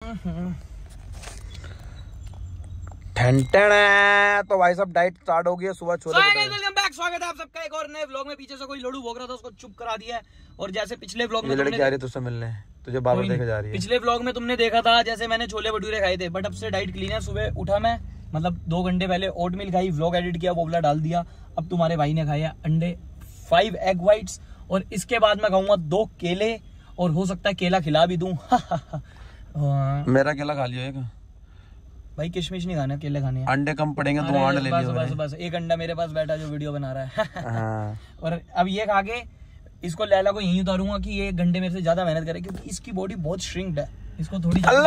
तो भाई साहब डाइट स्टार्ट हो गई है, सुबह छोले। वेलकम बैक, स्वागत है आप सबका एक और नए व्लॉग में। पीछे से कोई लड़ू भोग रहा था, उसको चुप करा दिया है। और जैसे पिछले व्लॉग में लड़की आ रही है तुझसे मिलने, तुझे बार-बार देखे जा रही है। पिछले व्लॉग में तुमने देखा था जैसे मैंने छोले भटूरे खाए थे, बट अब से डाइट क्लीन है। सुबह उठा मैं, मतलब 2 घंटे पहले ओट मिल खाई, व्लॉग एडिट किया, वो वाला डाल दिया। अब तुम्हारे भाई ने खाया अंडे, 5 एग व्हाइट्स, और इसके बाद मैं खाऊंगा 2 केले, और हो सकता है केला खिला भी दूं। मेरा केला खा लियो एक। भाई किशमिश नहीं खाना, केले खाने हैं। अंडे कम पड़ेंगे, 2 अंडे ले लियो। बस एक अंडा मेरे पास बैठा जो वीडियो बना रहा है। हाँ। और अब ये खा के इसको लैला को यहीं उतारूंगा कि ये 1 घंटे मेरे से ज्यादा मेहनत करे, क्योंकि इसकी बॉडी बहुत श्रिंक्ड है, इसको थोड़ी। और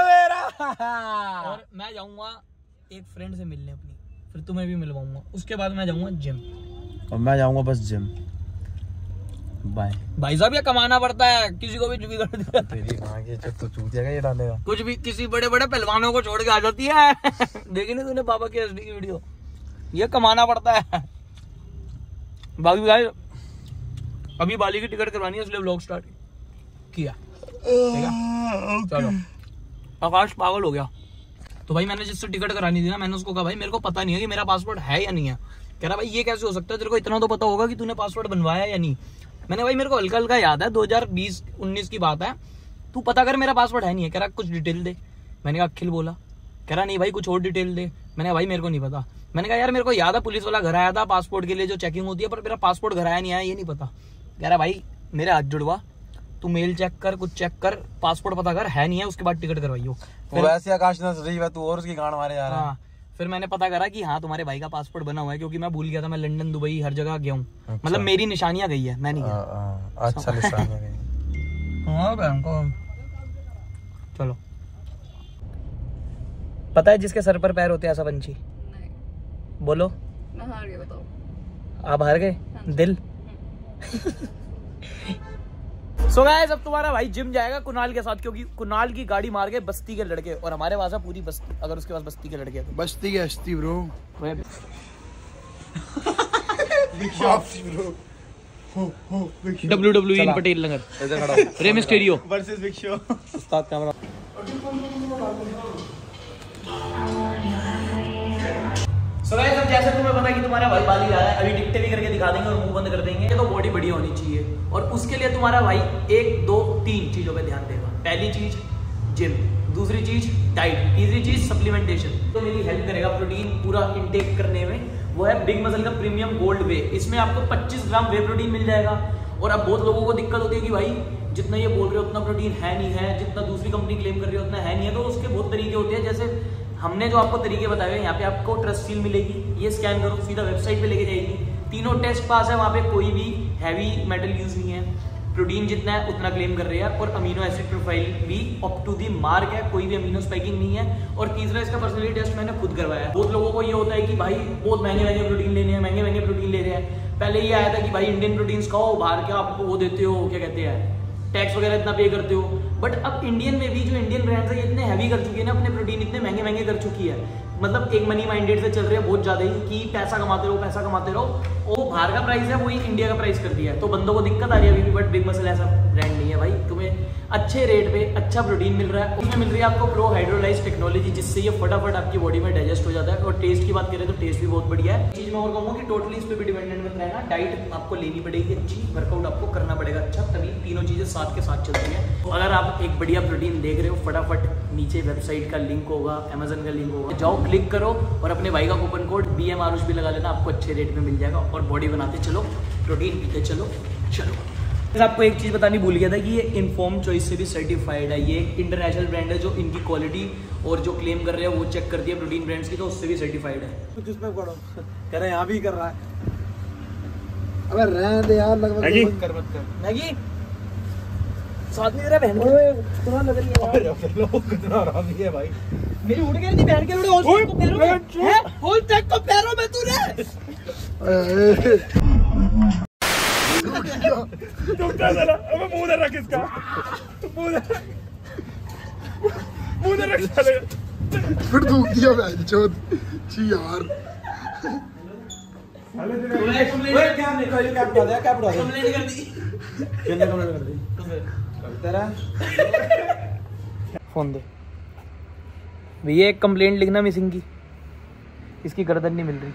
मैं जाऊंगा एक फ्रेंड से मिलने अपनी, फिर तुम्हें भी मिलवाऊंगा। उसके बाद मैं जाऊंगा जिम, और मैं जाऊंगा बस जिम। बाय भाई साहब। ये कमाना पड़ता है, किसी को भी बिगड़ दिया तेरी मां की इज्जत तो चूतिया ये डालेगा। कुछ भी, किसी बड़े बड़े पहलवानों को छोड़ के आ जाती है। देखी नहीं तूने पापा के एसडी की वीडियो? ये कमाना पड़ता है। बाकी भाई अभी बाली की टिकट करवानी है, इसलिए व्लॉग स्टार्ट किया। चलो, आकाश पागल हो गया। तो भाई मैंने जिससे टिकट करानी थी ना, मैंने उसको कहा भाई मेरे को पता नहीं है कि मेरा पासपोर्ट है या नहीं है। कह रहा भाई ये कैसे हो सकता है, तेरे को इतना तो पता होगा कि तूने पासपोर्ट बनवाया या नहीं। मैंने भाई मेरे को हल्का हल्का याद है, 2020-19 की बात है, तू पता कर मेरा पासपोर्ट है नहीं है। कह रहा कुछ डिटेल दे। मैंने कहा अखिल बोला। कह रहा नहीं भाई कुछ और डिटेल दे। मैंने कहा भाई मेरे को नहीं पता। मैंने कहा यार मेरे को याद है पुलिस वाला घर आया था पासपोर्ट के लिए जो चेकिंग होती है, पर मेरा पासपोर्ट घर आया नहीं आया ये नहीं पता। कह रहा भाई मेरे हाथ जुड़वा, तू मेल चेक कर, कुछ चेक कर, पासपोर्ट पता कर है नहीं है, उसके बाद टिकट करवाइयो। वैसे आकाश ने सही है, तू और उसकी गांड मारे जा रहा है। फिर मैंने पता करा कि हाँ तुम्हारे भाई का पासपोर्ट बना हुआ है, क्योंकि मैं भूल गया था। मैं लंदन दुबई हर जगह गया हूँ। अच्छा। मतलब मेरी निशानियां गई है, मैं नहीं गया। अच्छा निशानियां गई। हाँ बहन को चलो। पता है जिसके सर पर पैर होते हैं ऐसा पंछी? बोलो। मैं हार गई, बताओ। आप हार गए? दिल। सो गाइस अब तुम्हारा भाई जिम जाएगा कुणाल के साथ, क्योंकि कुणाल की गाड़ी मार गए बस्ती के लड़के, और हमारे पास है पूरी बस्ती। अगर उसके पास बस्ती के लड़के हैं तो बस्ती की हस्ती bro. WWE in Patel Nagar, Rey Mysterio versus Big Show. उस्ताद कैमरा। सो गाइस अब जैसे तुम्हें पता है कि तुम्हारा भाई बाली आ रहा है, अभी टिकटे भी करके दिखा देंगे और मुंह बंद कर देंगे। तो बॉडी बढ़िया होनी चाहिए, और उसके लिए तुम्हारा भाई 1, 2, 3 चीजों पे ध्यान देगा। पहली चीज जिम, दूसरी चीज डाइट, तीसरी चीज सप्लीमेंटेशन। तो मेरी हेल्प करेगा प्रोटीन पूरा इनटेक करने में, वो है बिग मसल का प्रीमियम गोल्ड वे। इसमें आपको 25 ग्राम वे प्रोटीन मिल जाएगा। और अब बहुत लोगों को दिक्कत होती है कि भाई जितना ये बोल रहे हो उतना प्रोटीन है नहीं है, जितना दूसरी कंपनी क्लेम कर रही है उतना है नहीं है। तो उसके बहुत तरीके होते हैं, जैसे हमने जो आपको तरीके बताए हैं, यहाँ पे आपको ट्रस्ट सील मिलेगी, ये स्कैन करो सीधा वेबसाइट पे लेके जाएगी। 3 टेस्ट पास है, वहाँ पे कोई भी हैवी मेटल यूज नहीं है, प्रोटीन जितना है उतना क्लेम कर रहे हैं, और अमीनो एसिड प्रोफाइल भी अप टू दी मार्क है, कोई भी अमीनो स्पाइकिंग नहीं है। और तीसरा इसका पर्सनली टेस्ट मैंने खुद करवाया है। बहुत लोगों को ये होता है कि भाई बहुत महंगे प्रोटीन लेने हैं, महंगे प्रोटीन ले रहे हैं। पहले ये आया था कि भाई इंडियन प्रोटीन्स खाओ, बाहर के आपको वो देते हो, क्या कहते हैं, टैक्स वगैरह इतना पे करते हो। बट अब इंडियन में भी जो इंडियन ब्रांड्स है ये इतने हैवी कर चुके हैं ना, अपने प्रोटीन इतने महंगे कर चुकी है, मतलब एक मनी माइंडेड से चल रहे हैं बहुत ज्यादा ही, कि पैसा कमाते रहो पैसा कमाते रहो। वो बाहर का प्राइस है, वही इंडिया का प्राइस कर दिया है। तो बंदों को दिक्कत आ रही है अभी भी। बट बिग मसल ऐसा ब्रांड नहीं है भाई, तुम्हें अच्छे रेट पे अच्छा प्रोटीन मिल रहा है। उसमें मिल रही है आपको प्रो हाइड्रोलाइज टेक्नोलॉजी, जिससे ये फटाफट आपकी बॉडी में डाइजेस्ट हो जाता है। और टेस्ट की बात करें तो टेस्ट भी बहुत बढ़िया है। चीज मैं और कहूँगा कि टोटली इस पर भी डिपेंडेंट मत रहना। डाइट आपको लेनी पड़ेगी अच्छी, वर्कआउट आपको करना पड़ेगा अच्छा, तभी तीनों चीजें साथ के साथ चलती है। तो अगर आप एक बढ़िया प्रोटीन देख रहे हो, फटाफट नीचे वेबसाइट का लिंक होगा, अमेजन का लिंक होगा, जाओ क्लिक करो और अपने भाई का कूपन कोड BM आरुष भी लगा लेना, आपको अच्छे रेट में मिल जाएगा। और बॉडी बनाते चलो, प्रोटीन पीते चलो। आपको एक चीज बतानी भूल गया था कि ये इनफॉर्म चॉइस से भी सर्टिफाइड है। ये इंटरनेशनल ब्रांड है जो इनकी क्वालिटी और जो क्लेम कर रहे हैं वो चेक करती है प्रोटीन ब्रांड्स की, तो उससे भी सर्टिफाइड है। कुछ इसमें पढ़ो, कह रहे यहाँ भी कर रहा है। अबे रहने दे यार, लगभग मत कर मैगी साथ में तेरा बहन के कितना लग रही है यार। लोग कितना आराम है भाई। मेरी उड़ गई थी बहन के उड़े, होल चेक को पैरों में तूने। दुखता जरा, अबे मुंह रख इसका, मुंह रख साले। फिर दुख दिया बहनचोद छी यार। फोन दे। भैया एक कंप्लेंट लिखना मिसिंग की, इसकी गर्दन नहीं मिल रही।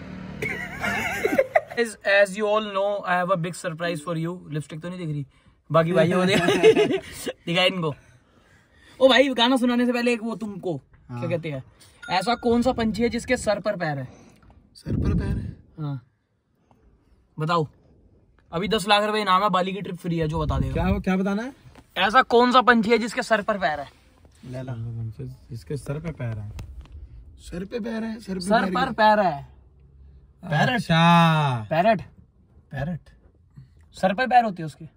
As you all know, I have a big surprise for you. Lipstick तो नहीं दिख रही, बाकी भाई वो दिखाए इनको। ओ भाई गाना सुनाने से पहले एक वो तुमको क्या कहते हैं, ऐसा कौन सा पंछी है जिसके सर पर पैर है? सर पर पैर है? हाँ बताओ। अभी 10 लाख रुपए इनाम है, बाली की ट्रिप फ्री है, जो बता देगा। क्या बताना है? ऐसा कौन सा पंछी है जिसके सर पर पैर है? लैला। इसके सर पे पैर है। सर पे पैर है? सर पर पैर है। पैरट। पैरट। पैरट सर पे पैर होते हैं उसके?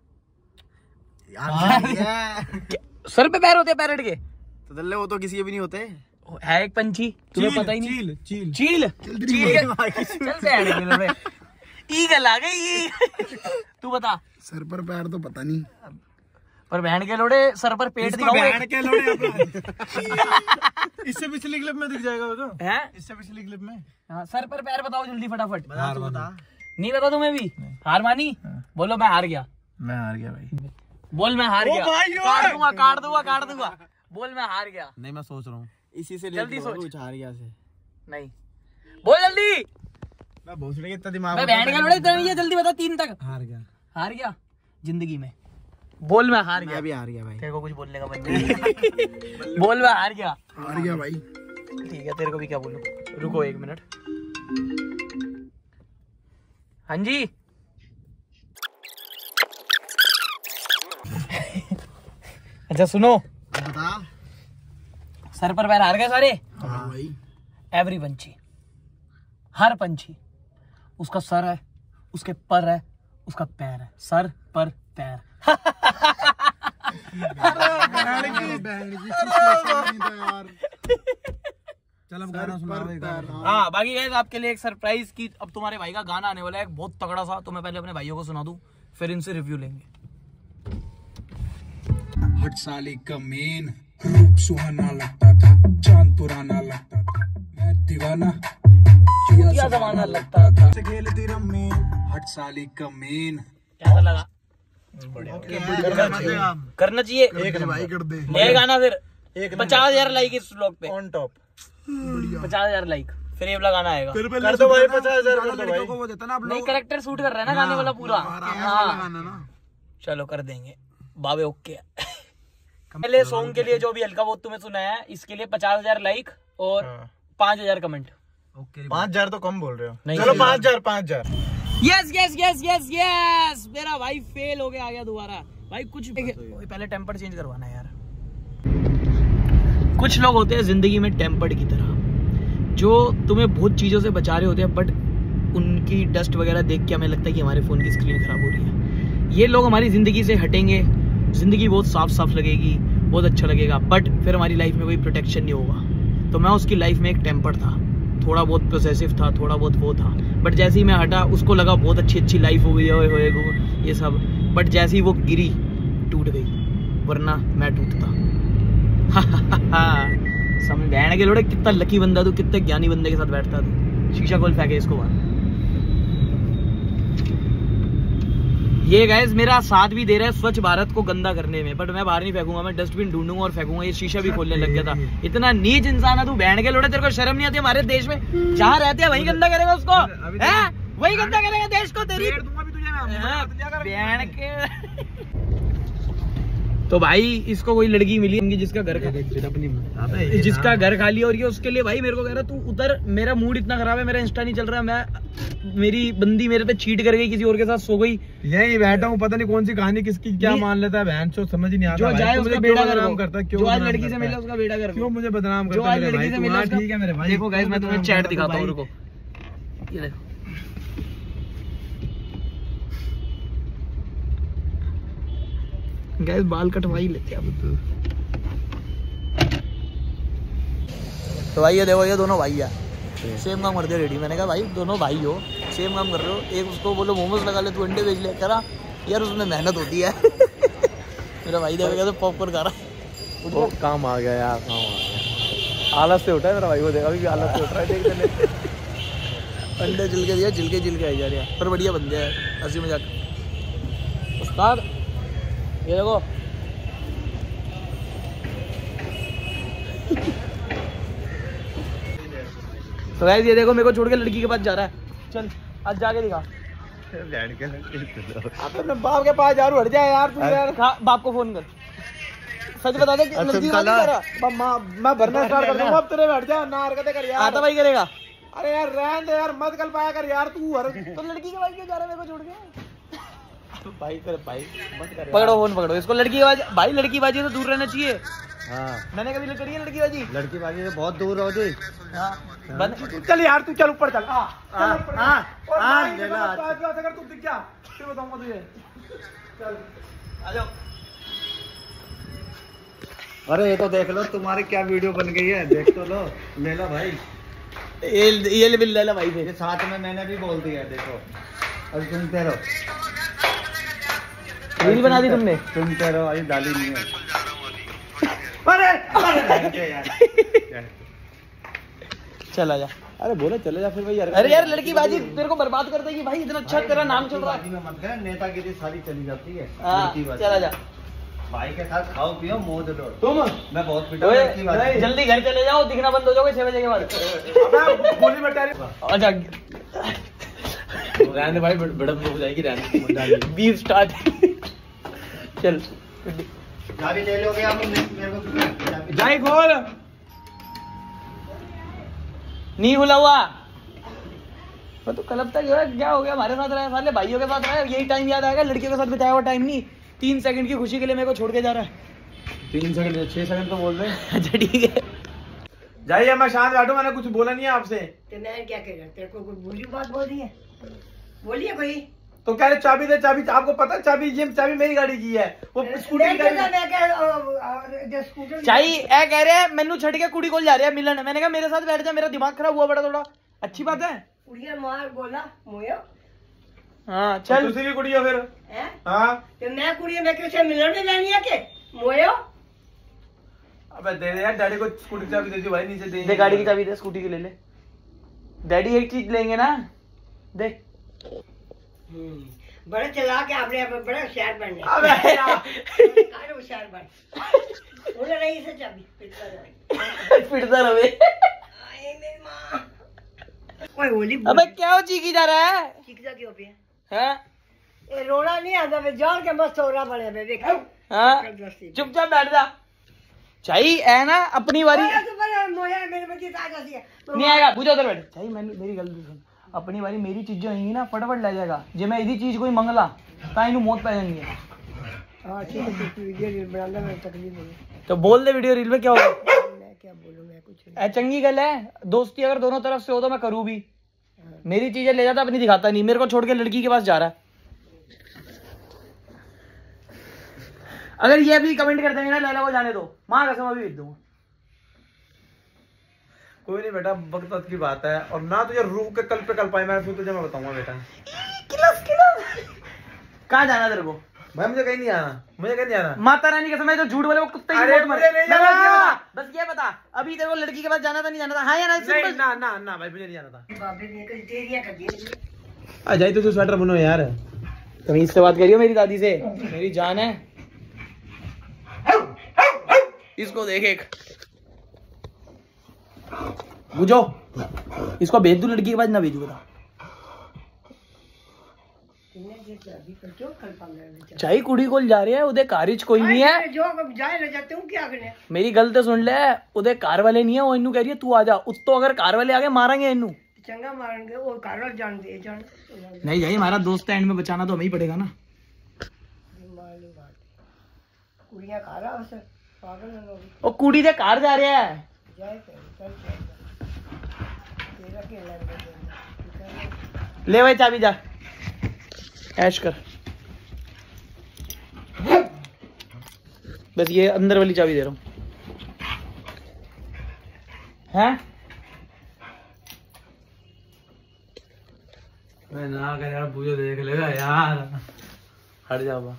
सर पे पैर होते हैं पैरट के? तो दल्ले वो तो किसी के भी नहीं होते। है एक पंछी, तुम्हें पता ही नहीं? चील। चील। चल ईगल आ गई। तू बता। सर पर पैर तो पता नहीं, पर बहन के लोड़े सर पर पेट दिखाओ। बहन के लोड़े इससे पिछली क्लिप में दिख जाएगा वो तो। हैं? इससे पिछली क्लिप में। हाँ, सर पर पैर बताओ जल्दी फटाफट। बता। नहीं बता तुम्हें भी? हार मानी? बोलो मैं हार गया। मैं हार गया भाई। बोल मैं हार गया। काट दूंगा। बोल मैं हार गया। नहीं मैं सोच रहा हूँ इसी से जल्दी सोच। हार गया से। नहीं बोल जल्दी। मैं भोसड़ी इतना दिमाग मैं बहन का लोड़े इतना नहीं है, जल्दी बता। 3 तक। हार गया जिंदगी में। बोल मैं हार गया। मैं भी हार गया भाई। तेरे को कुछ बोलने का मन नहीं। बोल मैं हार गया। हार गया भाई। ठीक है, तेरे को भी क्या बोलूं। रुको 1 मिनट। हाँ जी। अच्छा सुनो, बता। सर पर पैर हार गए सारे। हाँ भाई। एवरी पंछी, हर पंछी, उसका सर है, उसके पर है, उसका पैर है। सर पर पैर। चल अब गाना सुना। हाँ बाकी गाइस आपके लिए एक सरप्राइज की, अब तुम्हारे भाई का गाना आने वाला है बहुत तगड़ा सा, तो मैं पहले अपने भाइयों को सुना दूं, फिर इनसे रिव्यू लेंगे। हट साली कमीन, रूप सुहाना लगता था, चांद पुराना लगता था, मैं दीवाना क्या जमाना लगता था। खेलती रम्मी, हट साली कमीन। कैसा लगा? करना चाहिए। एक भाई कर दे। ले गाना फिर 50,000 लाइक इस व्लॉग पे। ऑन टॉप 50,000 लाइक, फिर ये वाला गाना आएगा। कर दो भाई 50,000 कर दो भाई। वो देता ना आप नहीं करेक्टर सूट कर रहा है ना गाने वाला पूरा। हाँ गाना ना। चलो कर देंगे बाबे। ओके पहले सॉन्ग के लिए जो भी हल्का बहुत तुम्हें सुनाया है, इसके लिए 50,000 लाइक और 5,000 कमेंट। 5,000 तो कम बोल रहे हो। नहीं, चलो नहीं। 5,000। Yes yes yes yes yes, मेरा भाई फेल हो गया, आ गया दोबारा भाई। कुछ पहले टेम्पर चेंज करवाना है यार। कुछ लोग होते हैं जिंदगी में टेम्पर्ड की तरह, जो तुम्हें बहुत चीजों से बचा रहे होते हैं, बट उनकी डस्ट वगैरह देख के हमें लगता है कि हमारे फोन की स्क्रीन खराब हो रही है। ये लोग हमारी जिंदगी से हटेंगे, जिंदगी बहुत साफ साफ लगेगी, बहुत अच्छा लगेगा, बट फिर हमारी लाइफ में कोई प्रोटेक्शन नहीं होगा। तो मैं उसकी लाइफ में एक टेम्पर था, थोड़ा बहुत पोसेसिव था, थोड़ा बहुत वो था, बट जैसे ही मैं हटा उसको लगा बहुत अच्छी लाइफ हो गई है ये सब, बट जैसे ही वो गिरी टूट गई, वरना मैं टूटता। समझ बहन के लोड़े, कितना लकी बंदा तू, कितने ज्ञानी बंदे के साथ बैठता तू। शीशा खोल फेंके इसको बाहर। ये गाइस मेरा साथ भी दे रहा है स्वच्छ भारत को गंदा करने में, बट मैं बाहर नहीं फेंकूंगा, मैं डस्टबिन ढूंढूंगा और फेंकूंगा। ये शीशा भी खोलने लग गया था। इतना नीच इंसान है तू बहन के लोड़े, तेरे को शर्म नहीं आती? हमारे देश में जहाँ रहते हैं वही गंदा करेगा उसको, है वही गंदा करेगा देश को। तेरी बहन के। तो भाई इसको कोई लड़की मिली जिसका घर खाली हो रही है, उसके लिए भाई मेरे को कह रहा तू उधर, मेरा मूड इतना खराब है, मेरा इंस्टा नहीं चल रहा, मेरी बंदी मेरे पे चीट कर गई, किसी और के साथ सो गई। यही बैठा हूँ, पता नहीं कौन सी कहानी किसकी क्या मान लेता है बहन चो, समझ ही नहीं आता। जो जाए उसका बेड़ा गर्क करता है, जो आज लड़की से मिले उसका बेड़ा गर्क, क्यों मुझे बदनाम करता जो आज लड़की से मिले। ठीक है मेरे भाई, देखो गाइस मैं तुम्हें चैट दिखाता हूँ, रुको ये देखो। गाइस बाल कटवाई लेते हैं अब तो भाई। ये देखो ये दोनों भाई है, सेम काम करते रेडी। मैंने कहा भाई दोनों भाई हो, सेम काम कर रहे हो, एक उसको बोलो मोमोज लगा ले, तू अंडे बेच ले। करा यार उसमें मेहनत होती है। मेरा भाई देखेगा तो पॉपकॉर्न खा रहा है। वो काम आ गया यार, काम आ गया। आलस से उठा है मेरा भाई, वो देखा अभी भी आलस से उठ रहा है। देख ले अंडे छिलके दिया, छिलके आई जा रही है, पर बढ़िया बंदे है, हंसी मजाक। उस्ताद ये देखो तो गाइस ये देखो मेरे को छोड़ के लड़की के पास जा रहा है। चल आज जाके दिखा। अपने बाप के पास जा हट जाए यार तू यार। बाप को फोन कर, सच बता दे कि लड़की के पास जा रहा है। मैं भरना स्टार्ट कर दूंगा अब तेरे बैठ जा ना हरकतें कर यार। आता भाई करेगा। अरे यार रहने दे यार मत कल पाया कर यार तू हर तो लड़की के पास क्यों जा रहा है मेरे को छोड़ के? भाई कर भाई मत कर पकड़ो फोन पकड़ो इसको। लड़की बाजी भाई, लड़की बाजी तो दूर रहना चाहिए। हाँ मैंने कभी करी है लड़की बाजी? लड़की बाजी से बहुत दूर हो जी। चल यार तू चल ऊपर चल। अगर तू दिख गया फिर बताऊंगा तुझे। चल आ जाओ। अरे ये तो देख लो तुम्हारी क्या वीडियो बन गई है, देख तो लो। ले लो भाई ये ले ला भाई। ये साथ में मैंने भी बोल दिया देखो। अभी सुनते रहो। रील बना दी तुमने? सुनते रहो अभी डाली नहीं है। अरे यार चला जा। अरे बोले चले जा फिर भाई यार। अरे यार लड़की बाजी तेरे को बर्बाद कर देगी भाई। इतना अच्छा तेरा नाम चल रहा है। मत कर, नेतागिरी सारी चली जाती है। चला जा। भाई के साथ खाओ पियो मौज लो। तुम मैं बहुत पिटा। जल्दी घर चले जाओ, दिखना बंद हो जाओगे 6 बजे के बाद। गोली बटा अच्छा रहने भाई बड़म हो जाएगी। रहने 20 स्टार्ट। चल चाबी ले लोगे आप मेरे को? जाए खोल। नहीं खुला हुआ तो कल अब तक क्या हो गया? हमारे साथ रहा, साले भाइयों के साथ रहा, यही टाइम याद आएगा। लड़कियों के साथ बिताया हुआ टाइम नहीं। 3 सेकंड की खुशी के लिए मेरे को छोड़ के जा रहा है। 3 सेकंड 6 सेकंड तो बोल रहे हैं। अच्छा ठीक है जाइए मैं शांत बैठू। मैंने कुछ बोला नहीं है आपसे। तो मैं क्या कह रहा? तेरे को कोई बुरी बात बोल रही है? बोलिए कोई। तो कह रहे चाबी दे चाबी। आपको पता है चाबी ये चाबी मेरी गाड़ी की है। वो स्कूटी की गाड़ी। चाहिए ए कह रहे हैं मैनू छड़ के कुड़ी को जा रहे हैं मिलन। मैंने कहा मेरे साथ बैठ जा, मेरा दिमाग खराब हुआ बड़ा थोड़ा। अच्छी बात है। कुड़िया मार बोला मोयो। हाँ चल दूसरी भी कुड़ी हो फिर। हैं? हाँ तो मैं कुड़िया मैं किसे मिलने जानी है के मोयो? अबे दे दे यार डैडी को स्कूटी की चाबी दे दी भाई। नीचे दे गाड़ी की चाबी दे, स्कूटी की ले ले। डैडी एक चीज लेंगे ना, देख। बड़े चला के आपने बड़ा होशियार बन गया। अबे यार होशियार बन बोले नहीं से चाबी पिटता रहे। कोई होली अबे क्या हो चीखी जा रहा है? चिकजा क्यों पे हैं? ये रोना नहीं आता वे जान के मस्त हो रहा बड़े बे देख। हाँ चुपचाप बैठ जा। चाहिए है ना अपनी बारी। मोया मेरे बच्चे ताजा सी है नहीं आएगा, पूछो उधर बैठ। चाहिए मेरी गलती सुन। अपनी बारी मेरी चीजें होंगी ना फटाफट ले जाएगा। जे मैं इसी चीज कोई मंगला ता इनू मौत पै जानी है। हां ठीक है वीडियो रील बनाने में तकलीफ नहीं। तो बोल दे वीडियो रील में क्या होगा? मैं क्या बोलूं? मैं कुछ नहीं। चंगी गल है। दोस्ती अगर दोनों तरफ से हो तो मैं करूँ भी। मेरी चीजें ले जाता अपनी दिखाता नहीं। मेरे को छोड़ के लड़की के पास जा रहा है। अगर ये भी कमेंट कर देंगे ना लैला को जाने दो, माँ कसम अभी भेज दूंगा। कोई नहीं बेटा वक्त वक्त की बात है। और ना तुझे रूह के कल पे कल पाई मैं फिर तुझे मैं बताऊंगा बेटा। कहाँ जाना तेरे को? भाई मुझे कहीं नहीं आना। मुझे कहीं नहीं आना। माता रानी के समय जो झूठ बोले वो कुत्ते की अरे मौत मरे। मुझे नहीं जाना, बस ये बता अभी तेरे को लड़की के पास जाना था नहीं जाना था? हाँ या ना? नहीं ना ना ना भाई मुझे नहीं जाना था। बाबे ने कल तेरियां कर दी। आ जाई तो स्वेटर बुनो यार। तमीज से बात करियो मेरी दादी से, मेरी जान है। इसको देख एक बुझो। इसको भेज दू लड़की के पास ना भेजू? बता। चाहे कुड़ी को जा रही है उदे कारिज कोई नहीं है। जो जाए ले जाते हूँ क्या करने। मेरी गल तो सुन ले। उदे कार वाले नहीं है वो इनू कह रही है तू आ जा। तो अगर कार वाले आगे मारेंगे इनू। चंगा मारेंगे वो कार जान दे जान। नहीं जाइए हमारा दोस्त है एंड में बचाना तो हमें ही पड़ेगा ना। कुड़ियां खा रहा है पागल है लोग। वो कुड़ी दे कार जा रहे है। जाए चल तेरा क्या लग रहा है? ले भाई चाबी जा ऐश कर। बस ये अंदर वाली चाबी दे रहा हूँ। हैं? मैं ना कर यार पूजो देख लेगा यार। हट जाओ बा।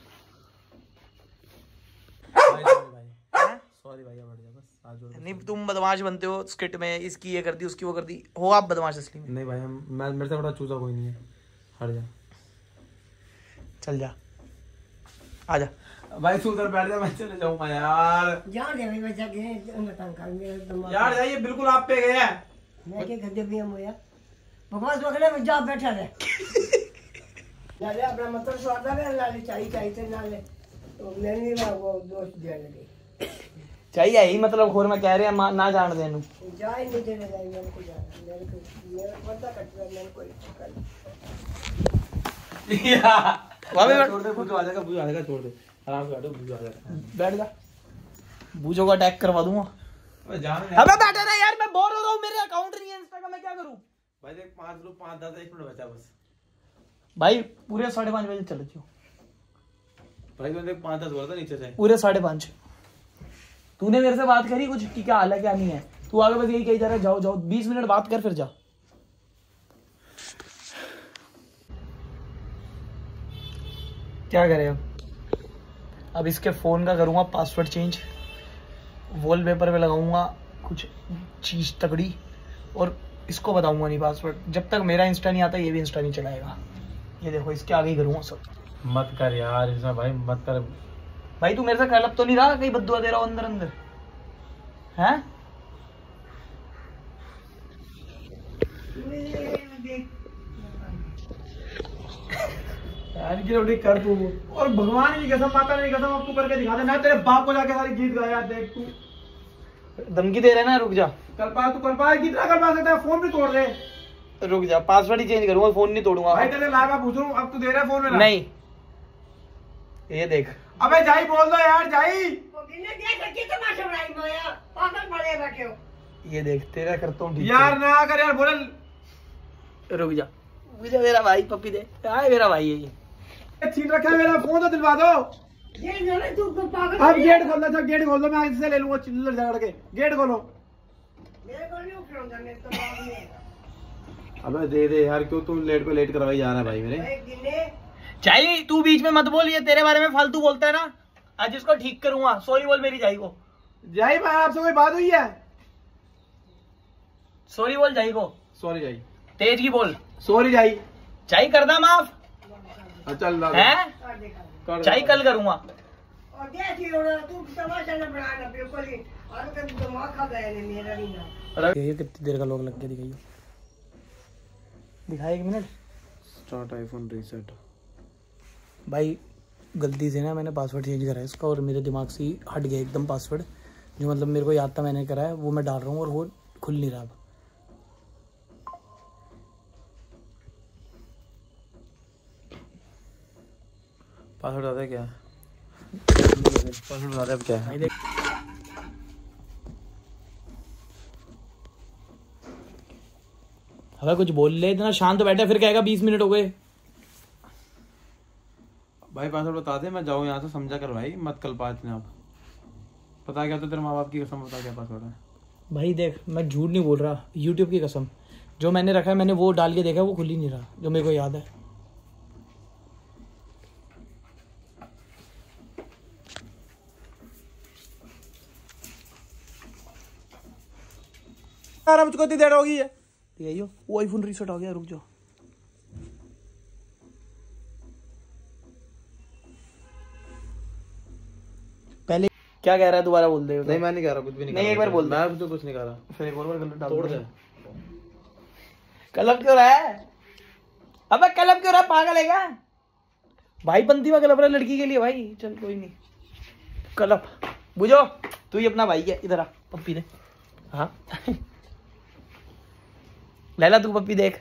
सॉरी भाई हट जा बस आज। नहीं तुम बदमाश बनते हो स्किट में। इसकी ये कर दी उसकी वो कर दी। हो आप बदमाश असली में। नहीं भाई मैं मेरे से बड़ा चूजा कोई नहीं है। हट जा। चल जा आ जा भाई तू उधर बैठ जा मैं चले जाऊंगा यार। जान दे भाई बच्चा के तंग कर मेरा दिमाग। यार ये बिल्कुल आप पे गया है। मैं के गद्दे पे हम होया बकवास बकले में जा बैठा रहे नाले अपना मतलब स्वादा है नाले चाहिए थे नाले तो मैंने भी वो दोस्त दिया लगे चाहिए ही मतलब खोर में कह रहे हैं ना जान देनु जाए नहीं देने जाए मेरे को जाना मेरे पता कट रहा मेरे को छोड़ दे बुझो आ जाएगा छोड़ दे आराम से बैठो बुझो आ जाएगा बैठ जा बुझो का अटैक करवा दूंगा अबे बैठे ना यार मैं बोर हो रहा हूँ मेरे अकाउंट नहीं है इंस्टा का मैं क्या करूँ भाई देख 5-10 1 मिनट बचा बस भाई पूरे 5:30 बजे चले जाओ भाई मैंने 5-10 बोला था नीचे से पूरे 5:30 तूने मेरे से बात करी कुछ कि क्या हाल है क्या नहीं है तू आगे बस यही कही जा रहा है जाओ 20 मिनट बात कर फिर जा क्या करें अब इसके फोन का करूंगा पासवर्ड चेंज वॉलपेपर पे लगाऊंगा कुछ चीज तगड़ी और इसको बताऊंगा नहीं पासवर्ड जब तक मेरा इंस्टा नहीं आता ये भी इंस्टा नहीं चलाएगा ये देखो इसके आगे ही करूंगा सब मत कर यार ऐसा भाई मत कर भाई तू मेरे से कलप तो नहीं रहा कहीं बद्दुआ दे रहा हो अंदर अंदर हैं यार की रोटी कर तू और भगवान की कसम माता की कसम अब तू करके दिखा दे मैं तेरे बाप को जाके सारी गीत गाया देख तू धमकी दे रहे ना रुक जा कल पा कितना कर पा सकता है फोन भी तोड़ दे रुक जा पासवर्ड ही चेंज करूंगा फोन नहीं तोड़ूंगा भाई तेरे लागा पूछ रहा हूं अब तू दे रहा है फोन में नहीं ये देख अबे जाई बोल दो यार जाई वो गिने दिया सच्ची तमाशा बनाई मोया पागल पड़े बैठे हो ये देख तेरा करता हूँ यार ना कर यार बोल रुक जा मुझे मेरा भाई पप्पी दे आए मेरा भाई है ये छीन रखा है मेरा फोन तो दिलवा दो ये जाने तू पागल अब गेट खोल दो गेट खोल दो मैं इससे ले लूंगा चिल्लर झगड़ के गेट खोलो मेरे को नहीं उठूंगा मेरे तो बाप में अबे दे दे यार क्यों तू लेट पे लेट करवाई जा रहा है भाई मेरे भाई गिने चाहिए तू बीच में मत बोल ये तेरे बारे में फालतू बोलता है ना आज इसको ठीक करूंगा सॉरी बोल मेरी जाई को जाई भाई आपसे कोई बात हुई है सॉरी बोल जाई को सॉरी जाई तेज की बोल सॉरी जाई चाय कर दा माफ चल है कर देखा कर चाय कल करूंगा और देखी होना तू तमाशा न बनाना बिल्कुल ही और कभी दिमाग खा गया नहीं मेरा नहीं ना ये कितनी देर का लोग लग के दिखाइए दिखाए 1 मिनट स्टार्ट आईफोन रीसेट भाई गलती से ना मैंने पासवर्ड चेंज करा है इसका और मेरे दिमाग से ही हट गया एकदम पासवर्ड जो मतलब मेरे को याद था मैंने करा है वो मैं डाल रहा हूँ और वो खुल नहीं रहा अब पासवर्ड बता दे क्या पासवर्ड बता दे अब क्या है भाई देख अगर कुछ बोल ले इतना शांत बैठा फिर कहेगा 20 मिनट हो गए भाई पासवर्ड बता दे मैं जाऊँ यहाँ से समझा कर भाई मत कल पा इतने आप पता क्या तो तेरे माँ बाप की कसम बता क्या पासवर्ड है भाई देख मैं झूठ नहीं बोल रहा यूट्यूब की कसम जो मैंने रखा है मैंने वो डाल के देखा वो खुल ही नहीं रहा जो मेरे को याद है मुझको इतनी देर होगी है यही वो आईफोन रीसेट हो गया रुक जाओ पहले क्या कह रहा है दोबारा बोल दे नहीं मैं नहीं कह रहा कुछ भी नहीं एक बार बोल दे मैं तो कुछ नहीं कह रहा फिर एक और बार गलत डाल तोड़ दे कलप क्यों रहा है अबे कलप क्यों रहा पागल है क्या भाई पंथी में कलप रहा है लड़की के लिए भाई चल कोई नहीं कलप बुझो तू ही अपना भाई है इधर आ पप्पी दे हाँ लैला तू पप्पी देख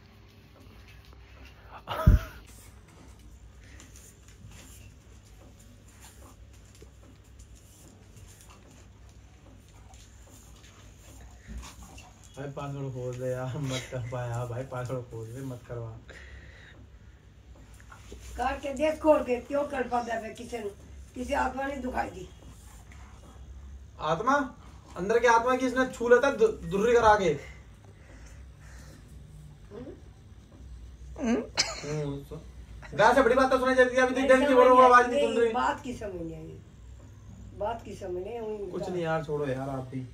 भाई पासवर्ड खोल दे यार मत कर पाया भाई पासवर्ड खोल दे मत करवा काट के देख खोल के क्यों कर पाता है किसी आत्मा ने दुखाई दी आत्मा अंदर की आत्मा की इसने छू लेता दुर्री करा के से बड़ी बात तो सुनाई जाती है अभी तक की बोलो आवाज नहीं सुन रही बात की समझ नहीं आई बात की समझ नहीं आई कुछ नहीं यार छोड़ो यार आप भी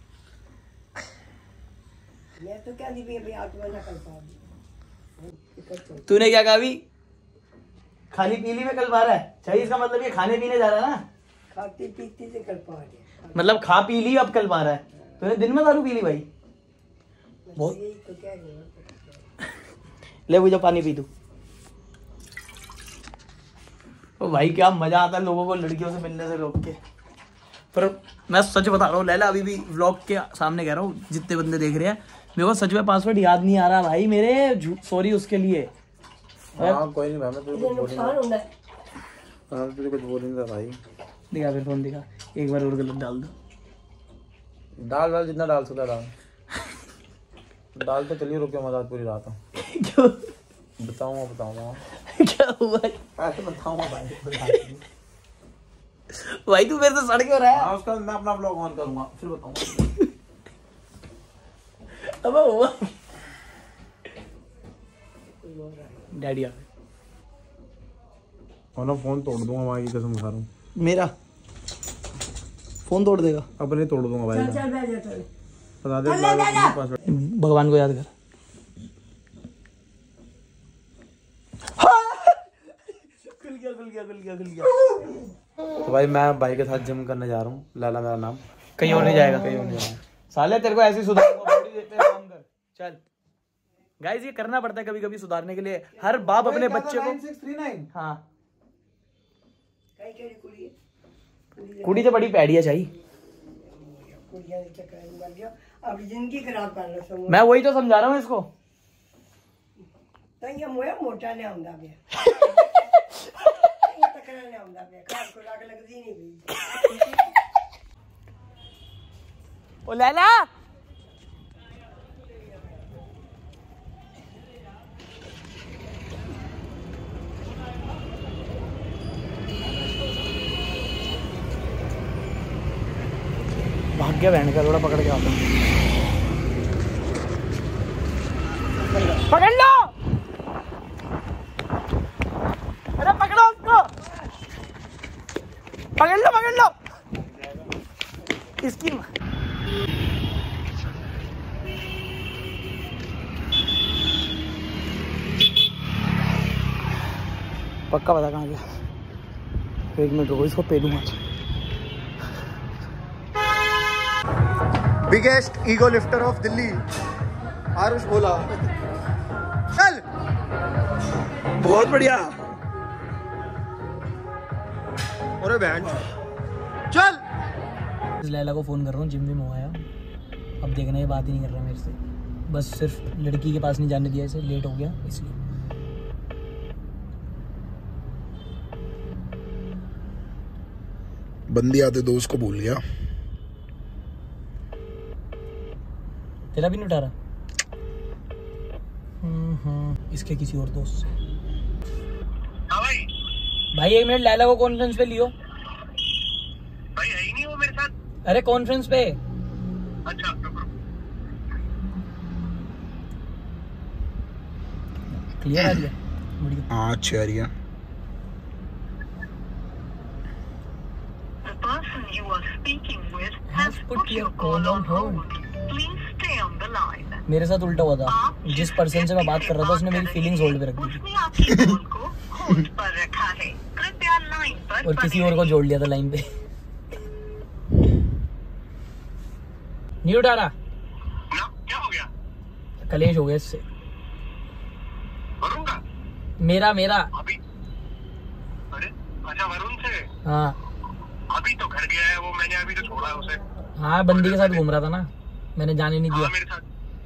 मैं तो क्या दी भाई आत्मा ना कर पा तूने क्या कहा अभी खाली पीली में कल पा रहा है चाहिए इसका मतलब ये खाने पीने जा रहा है ना खाती पीती से कर पा रहे मतलब खा पी ली अब कल पा रहा है तूने दिन में दारू पी ली भाई बहुत तो क्या है? ले मुझे पानी पी तू। तो भाई क्या मजा आता है लोगों को लड़कियों से मिलने से रोक के। पर मैं सच बता रहा हूँ लैला, अभी भी व्लॉग के सामने कह रहा हूँ, जितने बंदे देख रहे हैं, मेरे को सच में पासवर्ड याद नहीं आ रहा भाई मेरे, सॉरी उसके लिए। हाँ कोई नहीं भाई, मैं तुझे नुकसान होना है। कुछ बोल नहीं रहा भाई। दिखा फिर फोन दिखा, एक बार और गलत डाल दो। डाल जितना डाल सकता डाल तो चलिए, रुक के मजाक पूरी रात। क्यों? बताऊंगा क्या हुआ ऐसे बताऊंगा भाई। भाई तू मेरे से सड़ क्यों रहा है? हाँ उसका मैं अपना व्लॉग ऑन करूंगा फिर बताऊंगा। अब हुआ डैडी आ और फोन तोड़ दूंगा भाई की कसम खा रहा हूँ। मेरा फोन तोड़ देगा? अपने तोड़ दूंगा भाई। चल बैठ जा चल। बता दे पासवर्ड। भगवान को याद कर। खुल गया। तो भाई मैं भाई के साथ जिम करने जा रहा हूँ। लैला मेरा नाम। कहीं और नहीं जाएगा? कहीं और नहीं जाएगा। साले तेरे को ऐसे सुधारूंगा, बॉडी पे काम कर। चल गाइस, ये करना पड़ता है कभी कभी सुधारने के लिए। हर बाप अपने बच्चे को 9639। हाँ कहीं केड़ी कुड़ी है? कुड़ी तो बड़ी पैड़ी है चाहिए। कुड़ियां के चक्कर में मर गया, अब जिंदगी खराब कर लो सब। मैं वही तो समझा रहा हूँ इसको। तंग मोया मोटा ने आंदा बे। तकरा ने आंदा बे, खास को लाग लगदी नहीं भी। ओ लैला, भाग गया बहन का, थोड़ा पकड़ के आता हूँ। पकड़ लो, अरे पकड़ो उसको, पकड़ लो इसकी। पक्का पता कहाँ गया? 1 मिनट रुको, इसको पे दूंगा। Biggest ego lifter of Delhi Aarush बोला। चल बहुत बढ़िया। अरे बैंड चल। इस लैला को फ़ोन कर रहा हूँ, जिम में आया। अब देखना, ये बात ही नहीं कर रहा मेरे से, बस सिर्फ लड़की के पास नहीं जाने दिया इसे, लेट हो गया इसलिए। बंदी आते दोस्त को भूल गया। तेरा भी नहीं उठा रहा? इसके किसी और दोस्त से। भाई 1 मिनट, लैला को कॉन्फ्रेंस पे लियो। भाई है ही नहीं वो मेरे साथ। अरे कॉन्फ्रेंस पे। अच्छा क्लियर आ गया? बढ़िया। हाँ अच्छा रिया। The person you are speaking with has put your call on hold. Please stay on the line. मेरे साथ उल्टा हुआ था, जिस पर्सन से मैं बात कर रहा था उसने मेरी फीलिंग्स होल्ड पे रख दी थी उसने आपकी कॉल को होल्ड पर रखा है। कृपया लाइन पर और किसी और को जोड़ लिया था लाइन पे। नहीं उठा रहा? ना क्या हो गया? कलेश हो गया इससे। वरुण का? मेरा अभी? अरे अच्छा वरुण से? हाँ अभी तो घर गया है वो, मैंने अभी तो छोड़ा है उसे। हाँ, बंदी के साथ घूम रहा था ना, मैंने जाने नहीं दिया। हाँ मेरे साथ।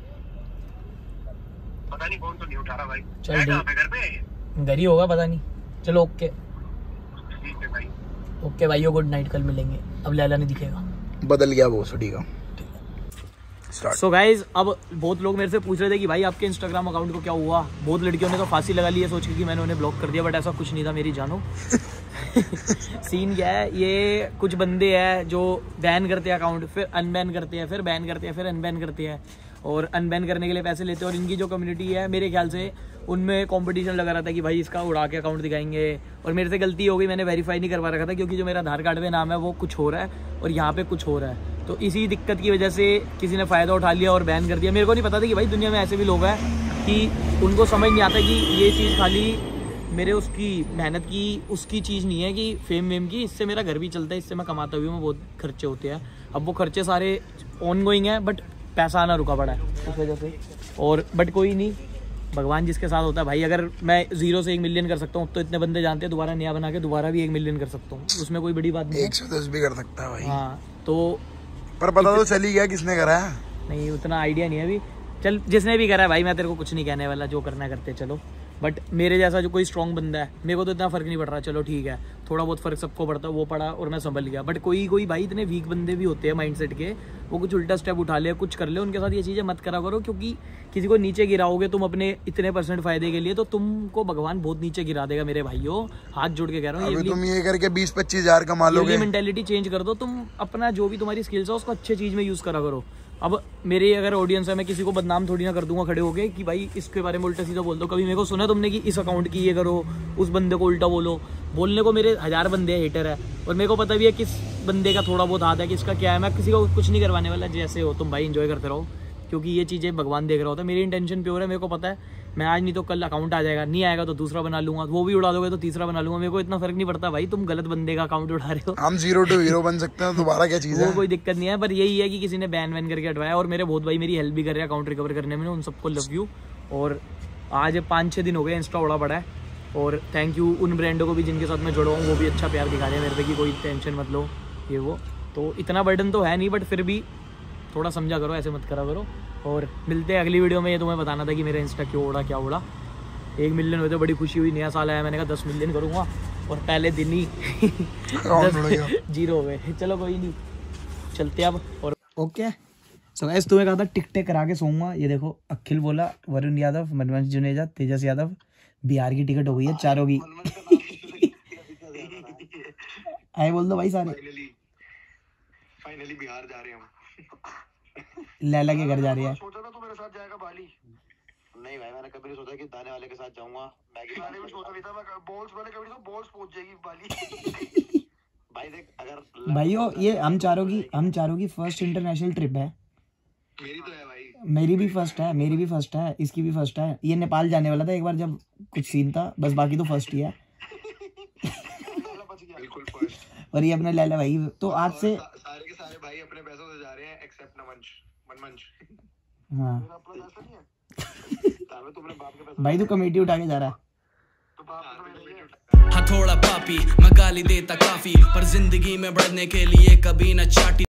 पता नहीं कौन तो नहीं उठा रहा भाई। चल है ठीक। कहाँ पे? घर पे है ये? घर ही होगा, पता नहीं। चलो ओके ठीक है भाई। ओके भाइयों, गुड नाइट, कल मिलेंगे। अब लैला नहीं दिखेगा। बदल गया वो सुडी का। सो गाइज, अब बहुत लोग मेरे से पूछ रहे थे कि भाई आपके इंस्टाग्राम अकाउंट को क्या हुआ। बहुत लड़कियों ने तो फांसी लगा ली है सोच के कि मैंने उन्हें ब्लॉक कर दिया, बट ऐसा कुछ नहीं था मेरी जानो। सीन क्या है, ये कुछ बंदे हैं जो बैन करते हैं अकाउंट, फिर अनबैन करते हैं, फिर बैन करते हैं, फिर अनबैन करते हैं, और अनबैन करने के लिए पैसे लेते हैं। और इनकी जो कम्युनिटी है मेरे ख्याल से उनमें कंपटीशन लगा रहा था कि भाई इसका उड़ा के अकाउंट दिखाएंगे। और मेरे से गलती हो गई, मैंने वेरीफाई नहीं करवा रखा था, क्योंकि जो मेरा आधार कार्ड में नाम है वो कुछ हो रहा है और यहाँ पे कुछ हो रहा है। तो इसी दिक्कत की वजह से किसी ने फ़ायदा उठा लिया और बैन कर दिया। मेरे को नहीं पता था कि भाई दुनिया में ऐसे भी लोग हैं कि उनको समझ नहीं आता कि ये चीज़ खाली मेरे उसकी मेहनत की उसकी चीज़ नहीं है कि फेम वेम की। इससे मेरा घर भी चलता है, इससे मैं कमाता हुआ हूँ, बहुत खर्चे होते हैं। अब वो खर्चे सारे ऑन गोइंग हैं, बट पैसा आना रुका पड़ा है। इस वजह से। और बट कोई नहीं, भगवान जिसके साथ होता है भाई। अगर मैं 0 से 1 मिलियन कर सकता हूँ तो इतने बंदे जानते हैं, दोबारा नया बना के दोबारा भी 1 मिलियन कर सकता हूँ, उसमें कोई बड़ी बात नहीं। 110 भी कर सकता है भाई। हाँ तो पर पता तो चल ही गया किसने करा है। नहीं, उतना आइडिया नहीं है अभी। चल जिसने भी करा है भाई, मैं तेरे को कुछ नहीं कहने वाला, जो करना है करते चलो। बट मेरे जैसा जो कोई स्ट्रॉन्ग बंदा है, मेरे को तो इतना फर्क नहीं पड़ रहा। चलो ठीक है, थोड़ा बहुत फर्क सबको पड़ता है, वो पड़ा और मैं संभल गया। बट कोई भाई इतने वीक बंदे भी होते हैं माइंडसेट के, वो कुछ उल्टा स्टेप उठा ले, कुछ कर ले, उनके साथ ये चीज़ें मत करा करो। क्योंकि किसी को नीचे गिराओगे तुम अपने इतने % फायदे के लिए, तो तुमको भगवान बहुत नीचे गिरा देगा मेरे भाइयों। हाथ जोड़ के कह रहा हूँ, तुम ये करके 20-25 हज़ार कमा लोगे। मेंटेलिटी चेंज कर दो तुम। अपना जो भी तुम्हारी स्किल्स है उसको अच्छे चीज़ में यूज़ करा करो। अब मेरे अगर ऑडियंस है, मैं किसी को बदनाम थोड़ी ना कर दूंगा खड़े होके कि भाई इसके बारे में उल्टा सीधा बोल दो। कभी मेरे को सुना तुमने कि इस अकाउंट की ये करो, उस बंदे को उल्टा बोलो? बोलने को मेरे 1000 बंदे हेटर है, और मेरे को पता भी है किस बंदे का थोड़ा बहुत हाथ है, किसका क्या है। मैं किसी को कुछ नहीं करवाने वाला। जैसे हो तुम भाई, एंजॉय करते रहो, क्योंकि ये चीज़ें भगवान देख रहा होता है। मेरी इंटेंशन प्योर है, मेरे को पता है। मैं आज नहीं तो कल अकाउंट आ जाएगा, नहीं आएगा तो दूसरा बना लूंगा, वो भी उड़ा दोगे तो तीसरा बना लूंगा। मेरे को इतना फर्क नहीं पड़ता भाई, तुम गलत बंदे का अकाउंट उठा रहे हो। हम 0 to hero बन सकते हैं, दोबारा क्या चीज़ है? वो कोई दिक्कत नहीं है, पर यही है कि किसी ने बैन वैन करके हटवाया। और मेरे बहुत भाई मेरी हेल्प भी कर रहे हैं अकाउंट रिकवर करने में, उन सबको लव यू। और आज 5-6 दिन हो गए, इंस्टा उड़ा पड़ा है। और थैंक यू उन ब्रांडों को भी जिनके साथ मैं जुड़ा हूँ, वो भी अच्छा प्यार दिखा रहे हैं मेरे पे कि कोई टेंशन मत लो ये वो। तो इतना बर्डन तो है नहीं, बट फिर भी थोड़ा समझा करो, ऐसे मत करा करो। और मिलते हैं अगली वीडियो में। ये तुम्हें बताना था कि मेरा इंस्टा क्यों उड़ा, क्या उड़ा। 1 मिलियन हुए तो बड़ी खुशी हुई, नया साल आया, मैंने कहा 10 मिलियन करूँगा, और पहले दिन ही 0 हो गए। चलो कोई नहीं, चलते अब। और ओके सो गाइस, तुम्हें कहा था टिकटेक करा के सोऊंगा। ये देखो, अखिल बोला, वरुण यादव, मनवंश जुनेजा, तेजस यादव, बिहार की टिकट हो गई है चारों की। आए बोल दो भाई सारे। फाइनली बिहार जा रहे हैं हम। लैला के घर जा रही है। सोचा था तू मेरे साथ जाएगा बाली? नहीं भाई, मैंने कभी नहीं सोचा कि दाने वाले के साथ जाऊंगा। मैंने भी सोचा नहीं था, मैं बॉल्स वाले कभी तो बॉल्स पहुंच जाएगी बाली। भाई देख, अगर भाइयों ये हम चारों की फर्स्ट इंटरनेशनल ट्रिप है। मेरी तो है भाई। मेरी भी फर्स्ट है, इसकी भी फर्स्ट है। ये नेपाल जाने वाला था एक बार जब कुछ सीन था, बस बाकी तो फर्स्ट ही है। बिल्कुल फर्स्ट। और ये अपना लैला भाई, तो आज से सारे के सारे भाई अपने पैसों से जा रहे हैं, एक्सेप्ट मनमंच। हाँ अपना पैसा नहीं है। तुमने बाप के पैसे भाई, तू कमेटी उठा के जा रहा है। तो बाप तो मेरे लिए हथौड़ा पापी, मैं गाली देता काफी, पर जिंदगी में बढ़ने के लिए कभी न चाटी।